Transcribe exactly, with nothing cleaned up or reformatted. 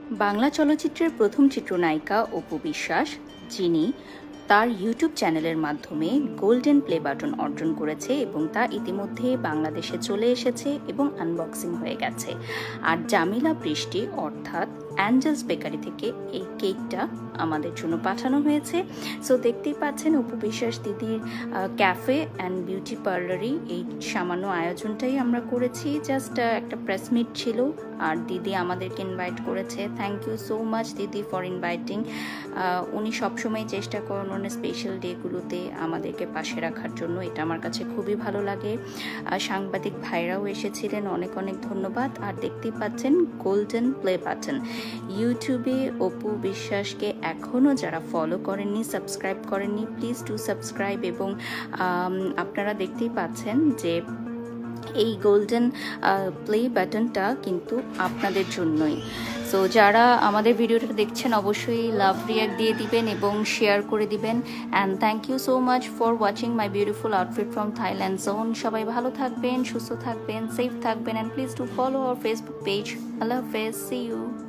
বাংলা চলচ্চিত্রের প্রথম চিত্রনায়িকা অপু বিশ্বাস, যিনি তার ইউটিউব চ্যানেলের মাধ্যমে গোল্ডেন প্লে বাটন অর্জন করেছে এবং তা ইতিমধ্যে বাংলাদেশে চলে এসেছে এবং আনবক্সিং হয়ে গেছে। আর জামিলা বৃষ্টি অর্থাৎ অ্যাঞ্জেলস বেকারি থেকে এই কেকটা আমাদের জন্য পাঠানো হয়েছে। সো দেখতেই পাচ্ছেন অপু বিশ্বাস দিদির ক্যাফে অ্যান্ড বিউটি পার্লারই এই সামান্য আয়োজনটাই আমরা করেছি। জাস্ট একটা প্রেস মিট ছিল আর দিদি আমাদেরকে ইনভাইট করেছে। থ্যাংক ইউ সো মাচ দিদি ফর ইনভাইটিং। উনি সবসময় চেষ্টা করেন ওনার স্পেশাল ডেগুলোতে আমাদেরকে পাশে রাখার জন্য, এটা আমার কাছে খুবই ভালো লাগে। সাংবাদিক ভাইরাও এসেছিলেন, অনেক অনেক ধন্যবাদ। আর দেখতেই পাচ্ছেন গোল্ডেন প্লে বাটন। ইউটিউবে অপু বিশ্বাসকে এখনও যারা ফলো করেননি, সাবস্ক্রাইব করেননি, প্লিজ ডু সাবস্ক্রাইব। এবং আপনারা দেখতেই পাচ্ছেন যে এই গোল্ডেন প্লে বাটনটা কিন্তু আপনাদের জন্যই। সো যারা আমাদের ভিডিওটা দেখছেন অবশ্যই লাভ রিয়াক্ট দিয়ে দিবেন এবং শেয়ার করে দিবেন। And thank you so much for watching my beautiful outfit from Thailand zone. সবাই ভালো থাকবেন, সুস্থ থাকবেন, সেফ থাকবেন, and please do follow our Facebook page. আল্লাহ হাফেজ, সি ইউ।